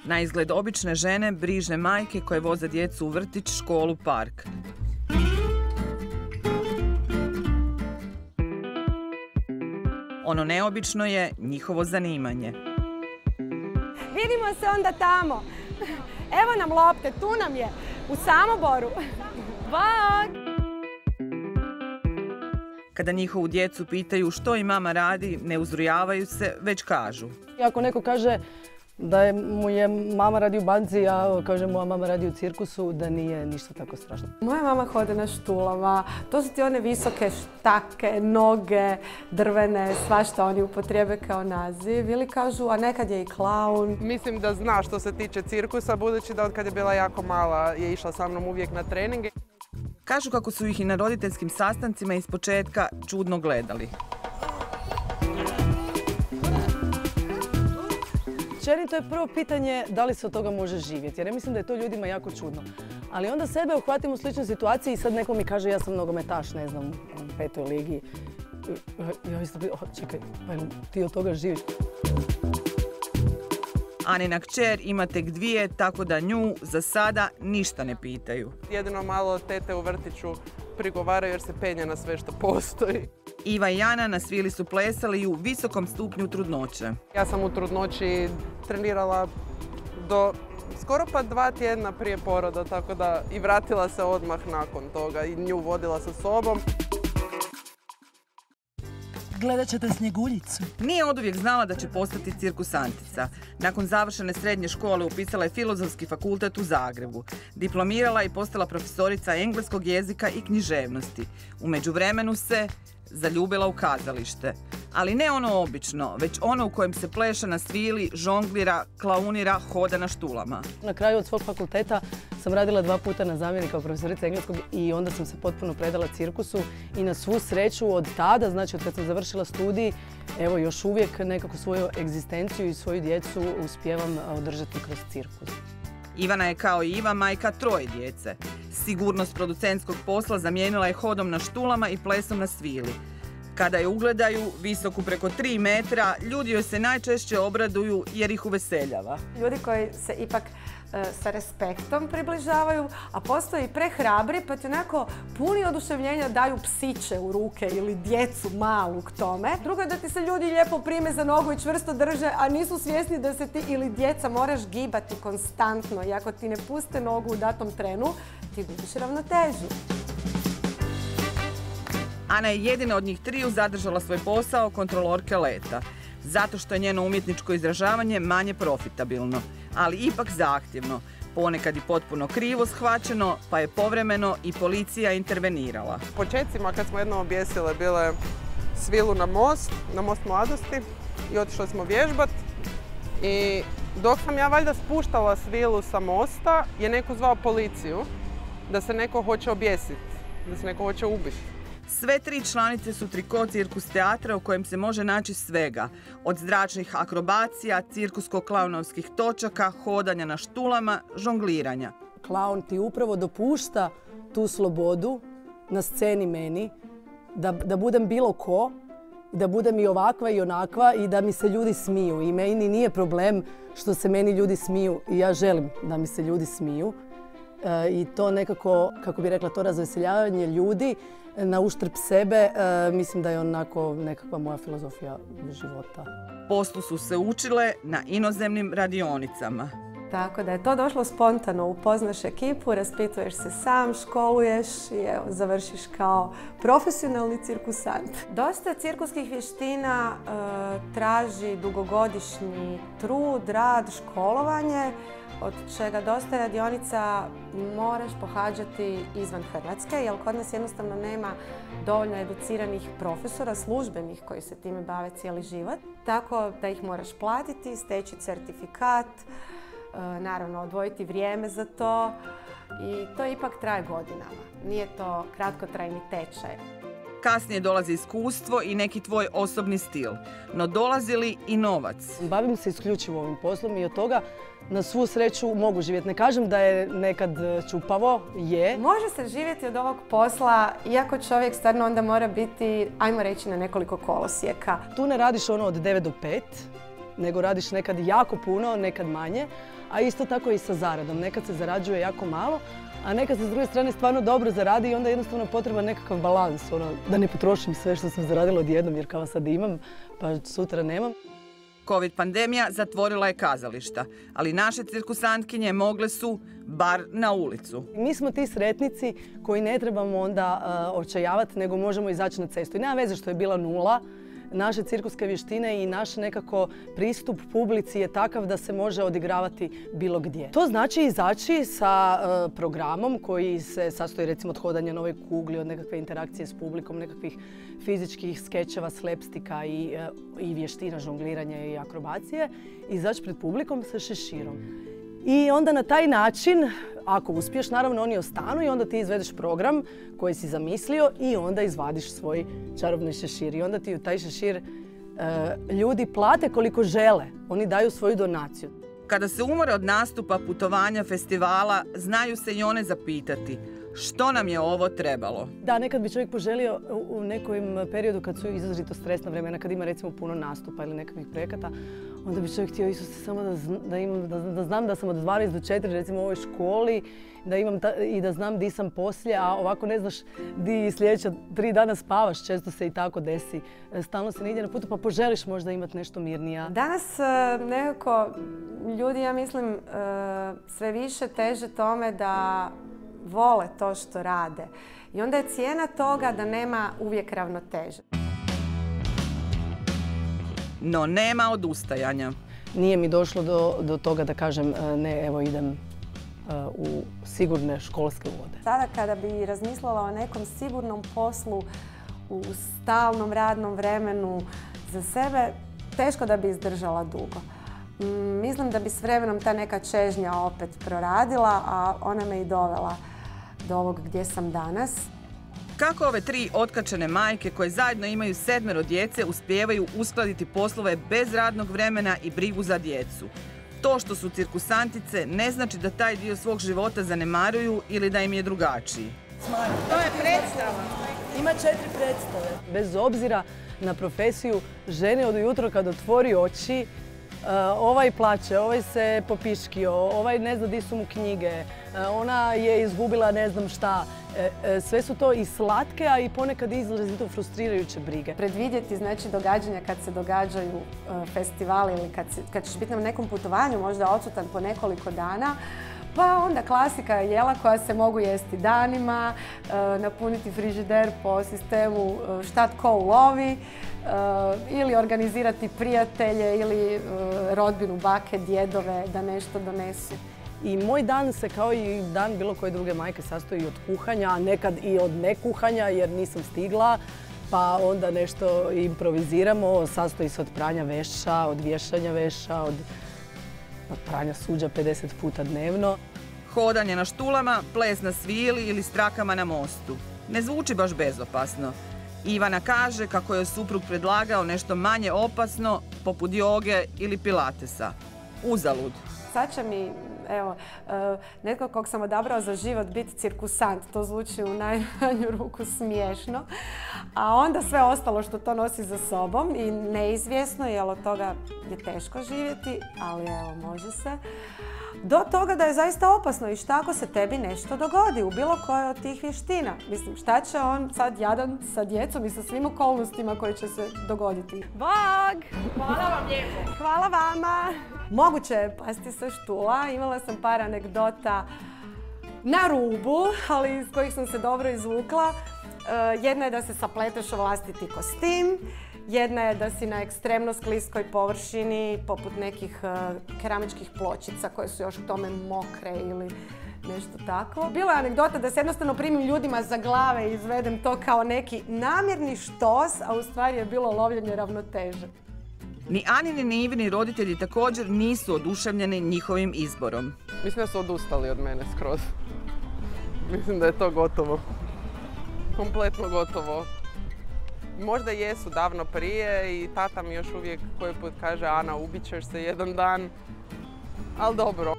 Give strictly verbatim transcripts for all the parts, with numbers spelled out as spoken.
Na izgled obične žene, brižne majke koje voze djecu u vrtić, školu, park. Ono neobično je njihovo zanimanje. Vidimo se onda tamo. Evo nam lopte, tu nam je, u Samoboru. Bog! Kada njihovu djecu pitaju što im mama radi, ne uzrujavaju se, već kažu. Ako neko kaže da je, mu je mama radi u banci, ja kažem moja mama radi u cirkusu, da nije ništa tako strašno. Moja mama hode na štulama, to su ti one visoke štake, noge, drvene, svašta oni upotrijebe kao naziv. Ili kažu, a nekad je i klaun. Mislim da zna što se tiče cirkusa, budući da od kad je bila jako mala je išla sa mnom uvijek na treninge. Kažu kako su ih i na roditeljskim sastancima ispočetka čudno gledali. Općenito je prvo pitanje da li se od toga može živjeti, jer ja mislim da je to ljudima jako čudno. Ali onda sebe uhvatim u sličnoj situaciji i sad neko mi kaže ja sam nogometaš, ne znam, u petoj ligi. Ja isto bi, čekaj, pa ti od toga živiš? Anina kćer ima tek dvije, tako da nju za sada ništa ne pitaju. Jedino malo tete u vrtiću prigovaraju jer se penje na sve što postoji. Iva i Ana na svili su plesali u visokom stupnju trudnoće. Ja sam u trudnoći trenirala do skoro pa dva tjedna prije poroda, tako da i vratila se odmah nakon toga i nju vodila sa sobom. Gledat ćete Snjeguljicu. Nije oduvijek znala da će postati cirkusantica. Nakon završene srednje škole upisala je Filozofski fakultet u Zagrebu. Diplomirala i postala profesorica engleskog jezika i književnosti. U međuvremenu se zaljubila u kazalište. Ali ne ono obično, već ono u kojem se pleše na svili, žonglira, klaunira, hoda na štulama. Na kraju od svog fakulteta sam radila dva puta na zamjeni kao profesorica engleskog i onda sam se potpuno predala cirkusu i na svu sreću od tada, znači od kad sam završila studij, evo još uvijek nekako svoju egzistenciju i svoju djecu uspijevam održati kroz cirkus. Ivana je kao i Iva majka troje djece. Sigurnost producentskog posla zamijenila je hodom na štulama i plesom na svili. Kada je ugledaju, visoku preko tri metra, ljudi joj se najčešće obraduju jer ih uveseljava. Ljudi koji se ipak e, sa respektom približavaju, a postoji i prehrabri, pa ti onako puni oduševljenja daju psiće u ruke ili djecu malu k tome. Drugo je da ti se ljudi lijepo prime za nogu i čvrsto drže, a nisu svjesni da se ti ili djeca moraš gibati konstantno i ako ti ne puste nogu u datom trenu, ti gubiš ravnotežu. Ana je jedina od njih triju zadržala svoj posao kontrolorke leta, zato što je njeno umjetničko izražavanje manje profitabilno, ali ipak zahtjevno, ponekad i potpuno krivo shvaćeno, pa je povremeno i policija intervenirala. U početcima kad smo jednom objesile bile svilu na most, na most mladosti i otišli smo vježbat i dok sam ja valjda spuštala svilu sa mosta je neko zvao policiju da se neko hoće objesiti, da se neko hoće ubiti. Sve tri članice su triko cirkus teatra u kojem se može naći svega. Od zračnih akrobacija, cirkusko-klaunovskih točaka, hodanja na štulama, žongliranja. Klaun ti upravo dopušta tu slobodu na sceni meni, da, da budem bilo ko, da budem i ovakva i onakva i da mi se ljudi smiju. I meni nije problem što se meni ljudi smiju i ja želim da mi se ljudi smiju. E, I to nekako, kako bi rekla, to razveseljavanje ljudi na uštrb sebe, e, mislim da je onako nekakva moja filozofija života. Poslu su se učile na inozemnim radionicama. Tako da je to došlo spontano, upoznaš ekipu, raspituješ se sam, školuješ i evo, završiš kao profesionalni cirkusant. Dosta cirkuskih vještina e, traži dugogodišnji trud, rad, školovanje, od čega dosta radionica moraš pohađati izvan Hrvatske, jer kod nas jednostavno nema dovoljno educiranih profesora, službenih koji se time bave cijeli život. Tako da ih moraš platiti, steći certifikat, naravno odvojiti vrijeme za to i to ipak traje godinama. Nije to kratkotrajni tečaj. Kasnije dolazi iskustvo i neki tvoj osobni stil. No dolazi li i novac? Bavim se isključivo ovim poslom i od toga na svu sreću mogu živjeti. Ne kažem da je nekad čupavo, je. Može se živjeti od ovog posla, iako čovjek stvarno onda mora biti, ajmo reći, na nekoliko kolosijeka. Tu ne radiš ono od devet do pet, nego radiš nekad jako puno, nekad manje, a isto tako i sa zaradom. Nekad se zarađuje jako malo, a nekad se s druge strane stvarno dobro zaradi i onda je jednostavno potreban nekakav balans, ono, da ne potrošim sve što sam zaradila odjednom jer kao sad imam, pa sutra nemam. Covid pandemija zatvorila je kazališta, ali naše cirkusantkinje mogle su bar na ulicu. Mi smo ti sretnici koji ne trebamo onda uh, očajavati, nego možemo izaći na cestu. I nema veze što je bila nula. Naše cirkuske vještine i naš nekako pristup publici je takav da se može odigravati bilo gdje. To znači izaći sa uh, programom koji se sastoji recimo od hodanja na ovoj kugli, od nekakve interakcije s publikom, nekakvih fizičkih skečeva, slepstika i, uh, i vještina, žongliranja i akrobacije. Izaći pred publikom sa šeširom. I onda na taj način, ako uspiješ, naravno oni ostanu i onda ti izvedeš program koji si zamislio i onda izvadiš svoj čarobni šešir. I onda ti u taj šešir e, ljudi plate koliko žele. Oni daju svoju donaciju. Kada se umore od nastupa, putovanja, festivala, znaju se i one zapitati što nam je ovo trebalo. Da, nekad bi čovjek poželio u nekom periodu kad su izrazito stresna vremena, kad ima recimo puno nastupa ili nekakvih projekata, onda bi čovjek htio Isuse samo da, da, imam, da, da znam da sam od dvanaest do četiri recimo u ovoj školi da imam ta, i da znam di sam poslije, a ovako ne znaš di sljedeća tri dana spavaš, često se i tako desi. Stalno se ne ide na putu pa poželiš možda imati nešto mirnija. Danas nekako ljudi, ja mislim, sve više teže tome da vole to što rade. I onda je cijena toga da nema uvijek ravnoteže. No nema odustajanja. Nije mi došlo do, do toga da kažem ne, evo idem uh, u sigurne školske vode. Sada kada bi razmislila o nekom sigurnom poslu u stalnom radnom vremenu za sebe, teško da bi izdržala dugo. Mislim da bi s vremenom ta neka čežnja opet proradila, a ona me i dovela do ovog gdje sam danas. Kako ove tri otkačene majke koje zajedno imaju sedmero djece uspijevaju uskladiti poslove bez radnog vremena i brigu za djecu? To što su cirkusantice ne znači da taj dio svog života zanemaruju ili da im je drugačiji. To je predstava. Ima četiri predstave. Bez obzira na profesiju, žene od ujutro kad otvori oči, Uh, ovaj plače, ovaj se popiškio, ovaj ne zna di su mu knjige, uh, ona je izgubila ne znam šta. Uh, uh, sve su to i slatke, a i ponekad izrazito frustrirajuće brige. Predvidjeti znači događanja kad se događaju uh, festivali ili kad, si, kad ćeš biti na nekom putovanju, možda odsutan po nekoliko dana, pa onda klasika jela koja se mogu jesti danima, uh, napuniti frižider po sistemu uh, šta tko ulovi, Uh, ili organizirati prijatelje ili uh, rodbinu, bake, djedove da nešto donesu. I moj dan se kao i dan bilo koje druge majke sastoji od kuhanja, a nekad i od nekuhanja jer nisam stigla, pa onda nešto improviziramo. Sastoji se od pranja veša, od vješanja veša, od, od pranja suđa pedeset puta dnevno. Hodanje na štulama, ples na svili ili strakama na mostu. Ne zvuči baš bezopasno. Ivana kaže kako je suprug predlagao nešto manje opasno, poput joge ili pilatesa. Uzalud. Sad će mi, evo, netko kog sam odabrao za život biti cirkusant. To zvuči u najmanju ruku smiješno. A onda sve ostalo što to nosi za sobom i neizvjesno, jer od toga je teško živjeti, ali evo, može se. Do toga da je zaista opasno i šta ako se tebi nešto dogodi u bilo kojoj od tih vještina. Mislim, šta će on sad jadan sa djecom i sa svim okolnostima koji će se dogoditi. Bog! Hvala vam lijepo. Hvala vama. Moguće je pasti sa štula. Imala sam par anegdota na rubu, ali iz kojih sam se dobro izvukla. Jedna je da se sapleteš u vlastiti kostim. Jedna je da si na ekstremno skliskoj površini, poput nekih uh, keramičkih pločica koje su još k tome mokre ili nešto tako. Bila je anegdota da se jednostavno primim ljudima za glave i izvedem to kao neki namjerni štos, a u stvari je bilo lovljenje ravnoteže. Ni Anini ni Ivini roditelji također nisu oduševljeni njihovim izborom. Mislim da su odustali od mene skroz. Mislim da je to gotovo. Kompletno gotovo. Možda jesu davno prije i tata mi još uvijek koji put kaže Ana, ubit ćeš se jedan dan, ali dobro.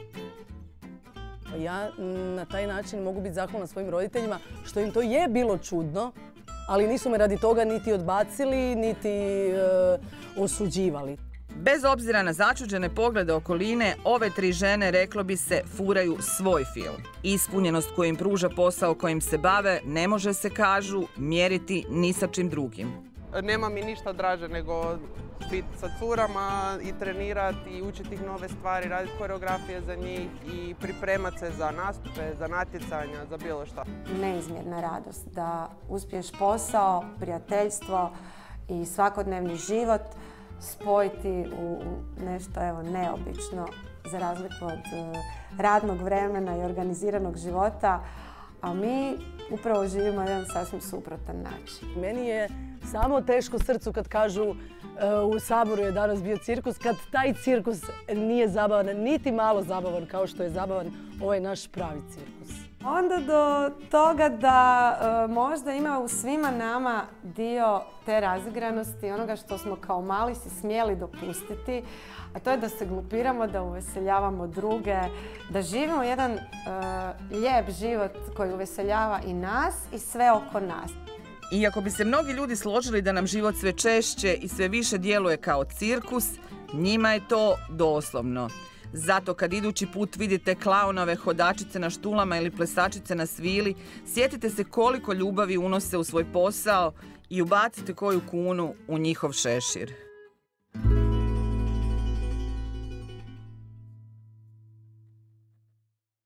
Ja na taj način mogu biti zahvalna svojim roditeljima što im to je bilo čudno, ali nisu me radi toga niti odbacili, niti e, osuđivali. Bez obzira na začuđene poglede okoline, ove tri žene, reklo bi se, furaju svoj film. Ispunjenost koju im pruža posao kojim se bave ne može se, kažu, mjeriti ni sa čim drugim. Nema mi ništa draže nego biti sa curama i trenirati i učiti ih nove stvari, raditi koreografije za njih i pripremati se za nastupe, za natjecanja, za bilo šta. Neizmjerna radost da uspiješ posao, prijateljstvo i svakodnevni život spojiti u nešto evo, neobično za razliku od radnog vremena i organiziranog života, a mi upravo živimo jedan sasvim suprotan način. Meni je samo teško srcu kad kažu uh, u Saboru je danas bio cirkus, kad taj cirkus nije zabavan, niti malo zabavan kao što je zabavan ovaj naš pravi cirkus. Onda do toga da uh, možda ima u svima nama dio te razigranosti, onoga što smo kao mali si smjeli dopustiti, a to je da se glupiramo, da uveseljavamo druge, da živimo jedan uh, lijep život koji uveseljava i nas i sve oko nas. Iako bi se mnogi ljudi složili da nam život sve češće i sve više djeluje kao cirkus, njima je to doslovno. Zato kad idući put vidite klaunove, hodačice na štulama ili plesačice na svili, sjetite se koliko ljubavi unose u svoj posao i ubacite koju kunu u njihov šešir.